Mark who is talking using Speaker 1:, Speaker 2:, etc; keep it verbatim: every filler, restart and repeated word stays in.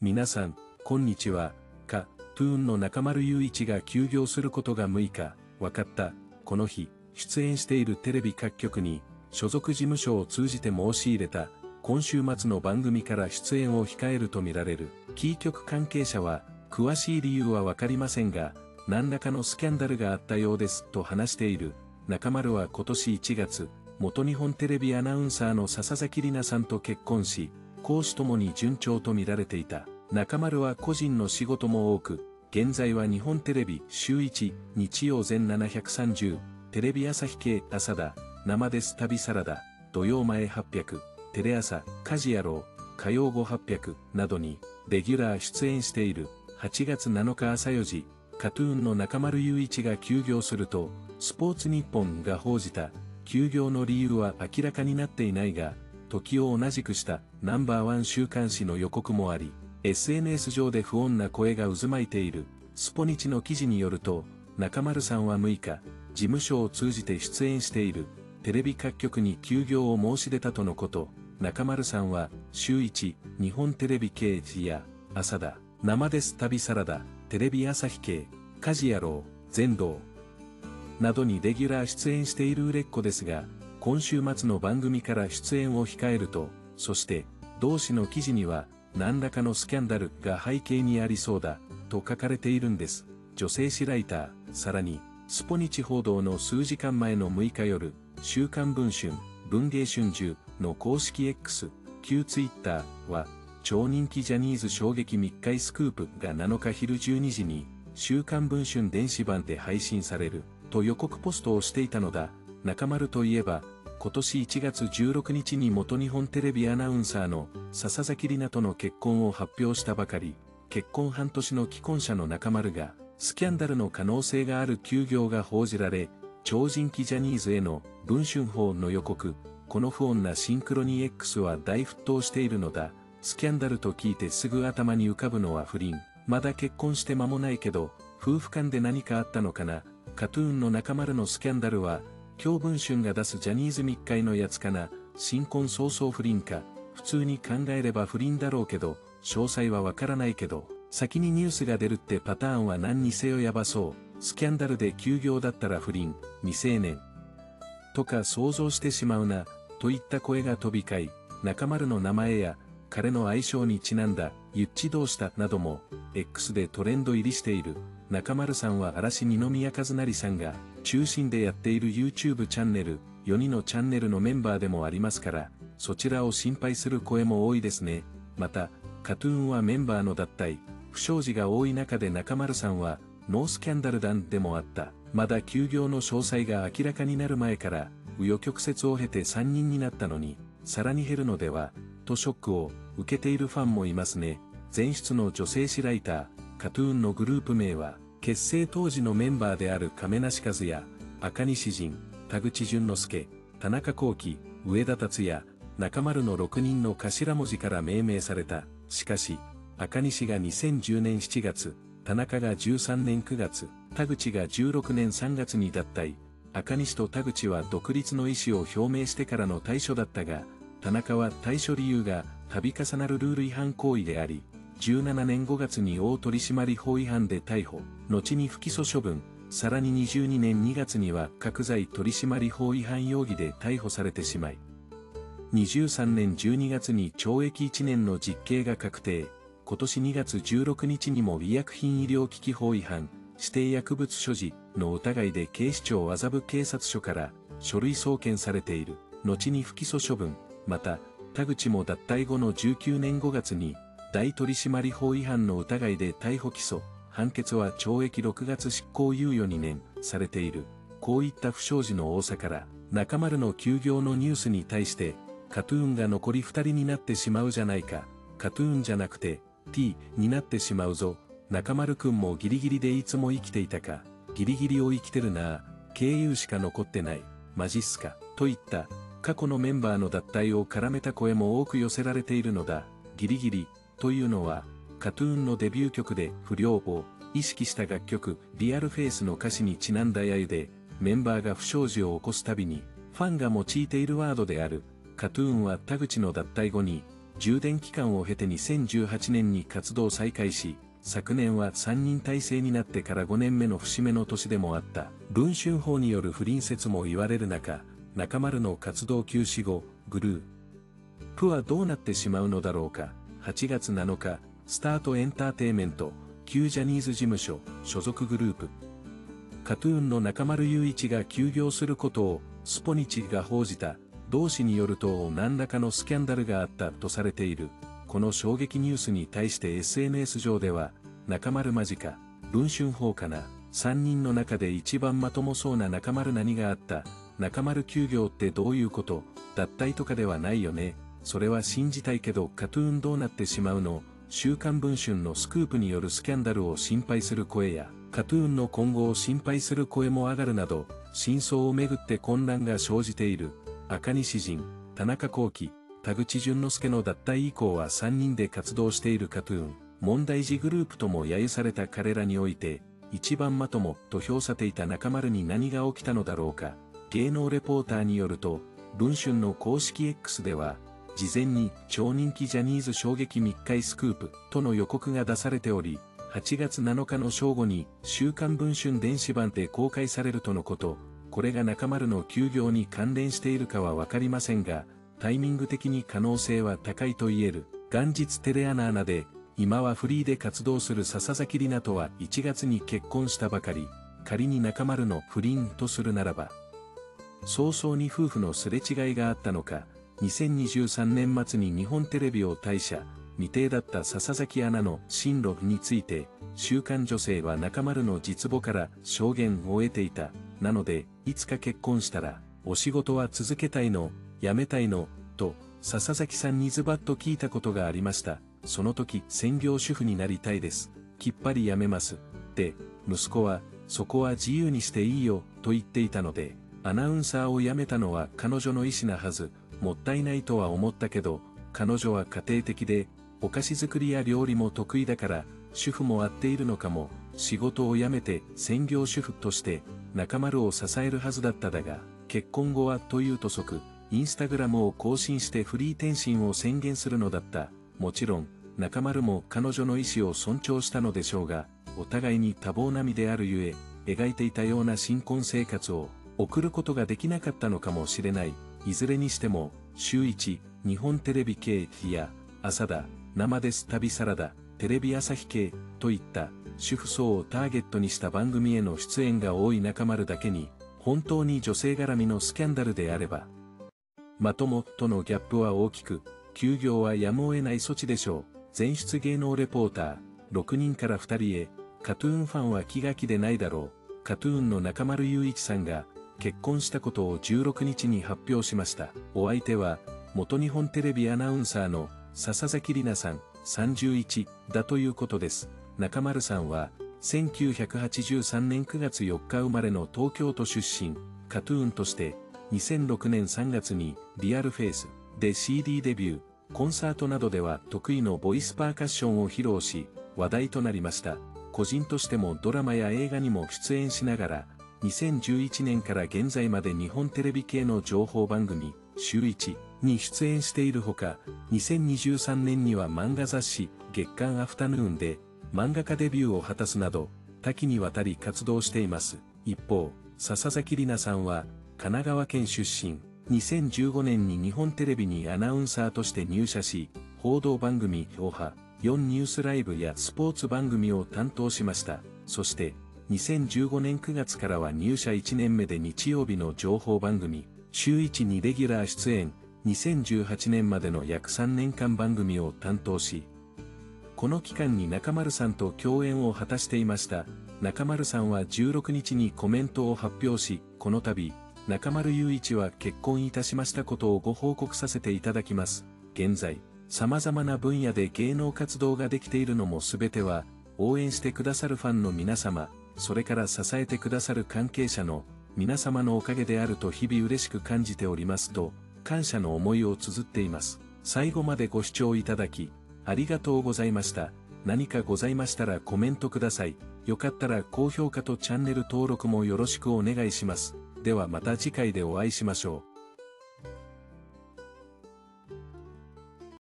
Speaker 1: 皆さん、こんにちは。カトゥーンの中丸雄一が休業することがむいか、分かった。この日、出演しているテレビ各局に、所属事務所を通じて申し入れた、今週末の番組から出演を控えるとみられる。キー局関係者は、詳しい理由はわかりませんが、何らかのスキャンダルがあったようです、と話している。中丸は今年いちがつ、元日本テレビアナウンサーの笹崎里奈さんと結婚し、公私ともに順調と見られていた。中丸は個人の仕事も多く、現在は日本テレビ週いち、日曜全ななひゃくさんじゅう、テレビ朝日系朝だ、生です旅サラダ、土曜前はっぴゃく、テレ朝、家事野郎、火曜後はっぴゃく、などに、レギュラー出演している。はちがつなのか朝よじ、カトゥーンの中丸雄一が休業すると、スポーツニッポンが報じた。休業の理由は明らかになっていないが、時を同じくしたナンバーワン週刊誌の予告もあり、エスエヌエス 上で不穏な声が渦巻いている。スポニチの記事によると、中丸さんはむいか、事務所を通じて出演している、テレビ各局に休業を申し出たとのこと。中丸さんは、週いち、日本テレビ系や、朝だ、生です旅サラダ、テレビ朝日系、家事野郎、全道、などにレギュラー出演している売れっ子ですが、今週末の番組から出演を控えると、そして、同誌の記事には、何らかのスキャンダルが背景にありそうだ、と書かれているんです。女性誌ライター、さらに、スポニチ報道の数時間前のむいか夜、週刊文春、文藝春秋の公式 X、旧ツイッターは、超人気ジャニーズ衝撃密会スクープがなのか昼じゅうにじに、週刊文春電子版で配信される、と予告ポストをしていたのだ。中丸といえば、今年いちがつじゅうろくにちに元日本テレビアナウンサーの笹崎里奈との結婚を発表したばかり、結婚半年の既婚者の中丸が、スキャンダルの可能性がある休業が報じられ、超人気ジャニーズへの文春報の予告、この不穏なシンクロニー X は大沸騰しているのだ。スキャンダルと聞いてすぐ頭に浮かぶのは不倫。まだ結婚して間もないけど、夫婦間で何かあったのかな。カトゥーンの中丸のスキャンダルは、今日文春が出すジャニーズ密会のやつかな。新婚早々不倫か。普通に考えれば不倫だろうけど、詳細はわからないけど、先にニュースが出るってパターンは何にせよやばそう。スキャンダルで休業だったら不倫、未成年。とか想像してしまうな、といった声が飛び交い、中丸の名前や、彼の愛称にちなんだ、ゆっちどうしたなども、X でトレンド入りしている。中丸さんは嵐二宮和也さんが、中心でやっている YouTube チャンネル、よにのチャンネルのメンバーでもありますから、そちらを心配する声も多いですね。また、カトゥーンはメンバーの脱退、不祥事が多い中で中丸さんは、ノースキャンダル団でもあった。まだ休業の詳細が明らかになる前から、紆余曲折を経てさんにんになったのに、さらに減るのでは、とショックを受けているファンもいますね。前出の女性誌ライター、カトゥーンのグループ名は、結成当時のメンバーである亀梨和也、赤西仁、田口淳之介、田中聖、上田達也、中丸のろくにんの頭文字から命名された。しかし、赤西がにせんじゅうねんしちがつ、田中がじゅうさんねんくがつ、田口がじゅうろくねんさんがつに脱退。赤西と田口は独立の意思を表明してからの退所だったが、田中は退所理由が度重なるルール違反行為であり、じゅうななねんごがつに大取締法違反で逮捕、後に不起訴処分、さらににじゅうにねんにがつには覚罪取締法違反容疑で逮捕されてしまい、にじゅうさんねんじゅうにがつに懲役いちねんの実刑が確定、今年にがつじゅうろくにちにも医薬品医療機器法違反、指定薬物所持の疑いで警視庁麻布警察署から書類送検されている。後に不起訴処分、また、田口も脱退後のじゅうきゅうねんごがつに、大取締法違反の疑いで逮捕起訴、判決は懲役ろくがつ執行猶予にねん、されている。こういった不祥事の多さから、中丸の休業のニュースに対して、カトゥーンが残りふたりになってしまうじゃないか。カトゥーンじゃなくて、T になってしまうぞ。中丸くんもギリギリでいつも生きていたか。ギリギリを生きてるなぁ。経由しか残ってない。マジっすか。といった、過去のメンバーの脱退を絡めた声も多く寄せられているのだ。ギリギリ。というのは、カトゥーンのデビュー曲で不良を意識した楽曲、リアルフェイスの歌詞にちなんだ揶揄で、メンバーが不祥事を起こすたびに、ファンが用いているワードである。カトゥーンは田口の脱退後に、 充電期間を経てにせんじゅうはちねんに活動再開し、昨年はさんにん体制になってからごねんめの節目の年でもあった。文春砲による不倫説も言われる中、中丸の活動休止後、グループはどうなってしまうのだろうか。はちがつなのか、スタートエンターテイメント、旧ジャニーズ事務所、所属グループ。カトゥーンの中丸雄一が休業することを、スポニチが報じた。同誌によると何らかのスキャンダルがあったとされている。この衝撃ニュースに対して エスエヌエス 上では、中丸マジか、文春砲かな、さんにんの中で一番まともそうな中丸何があった、中丸休業ってどういうこと、脱退とかではないよね、それは信じたいけどカトゥーンどうなってしまうの、週刊文春のスクープによるスキャンダルを心配する声や、カトゥーンの今後を心配する声も上がるなど、真相をめぐって混乱が生じている。赤西仁、田中幸喜、田口淳之介の脱退以降はさんにんで活動しているカトゥーン、問題児グループとも揶揄された彼らにおいて、一番まともと評されていた中丸に何が起きたのだろうか。芸能レポーターによると、文春の公式 X では、事前に超人気ジャニーズ衝撃密会スクープとの予告が出されており、はちがつなのかの正午に週刊文春電子版で公開されるとのこと。これが中丸の休業に関連しているかはわかりませんが、タイミング的に可能性は高いと言える。元日テレアナアナで、今はフリーで活動する笹崎里奈とはいちがつに結婚したばかり。仮に中丸の不倫とするならば、早々に夫婦のすれ違いがあったのか、にせんにじゅうさんねん末に日本テレビを退社、未定だった笹崎アナの進路について、週刊女性は中丸の実母から証言を得ていた。なので、いつか結婚したら、お仕事は続けたいの、辞めたいの、と、笹崎さんにズバッと聞いたことがありました。その時、専業主婦になりたいです。きっぱり辞めます。で、息子は、そこは自由にしていいよ、と言っていたので、アナウンサーを辞めたのは彼女の意思なはず、もったいないとは思ったけど、彼女は家庭的で、お菓子作りや料理も得意だから、主婦も合っているのかも、仕事を辞めて専業主婦として中丸を支えるはずだっただが、結婚後はというと即、インスタグラムを更新してフリー転身を宣言するのだった。もちろん、中丸も彼女の意思を尊重したのでしょうが、お互いに多忙な身であるゆえ、描いていたような新婚生活を送ることができなかったのかもしれない。いずれにしても、週いち、日本テレビ系や、朝だ、生です旅サラダ、テレビ朝日系といった主婦層をターゲットにした番組への出演が多い中丸だけに、本当に女性絡みのスキャンダルであれば、まともとのギャップは大きく、休業はやむを得ない措置でしょう。前出芸能レポーター、ろくにんからふたりへ、カトゥーンファンは気が気でないだろう。カトゥーンの中丸雄一さんが、結婚したことをじゅうろくにちに発表しました。お相手は、元日本テレビアナウンサーの笹崎里奈さん、さんじゅういちだということです。中丸さんは、せんきゅうひゃくはちじゅうさんねんくがつよっか生まれの東京都出身、カトゥーンとして、にせんろくねんさんがつにリアルフェイスで シーディー デビュー、コンサートなどでは得意のボイスパーカッションを披露し、話題となりました。個人としてもドラマや映画にも出演しながら、にせんじゅういちねんから現在まで日本テレビ系の情報番組、週いちに出演しているほか、にせんにじゅうさんねんには漫画雑誌、月刊アフタヌーンで、漫画家デビューを果たすなど、多岐にわたり活動しています。一方、笹崎里奈さんは、神奈川県出身、にせんじゅうごねんに日本テレビにアナウンサーとして入社し、報道番組、オハ、よんニュースライブやスポーツ番組を担当しました。そして、にせんじゅうごねんくがつからは入社いちねんめで日曜日の情報番組、週いちにレギュラー出演、にせんじゅうはちねんまでの約さんねんかん番組を担当し、この期間に中丸さんと共演を果たしていました。中丸さんはじゅうろくにちにコメントを発表し、この度、中丸雄一は結婚いたしましたことをご報告させていただきます。現在、様々な分野で芸能活動ができているのもすべては、応援してくださるファンの皆様、それから支えてくださる関係者の皆様のおかげであると日々嬉しく感じておりますと、感謝の思いを綴っています。最後までご視聴いただき、ありがとうございました。何かございましたらコメントください。よかったら高評価とチャンネル登録もよろしくお願いします。ではまた次回でお会いしましょう。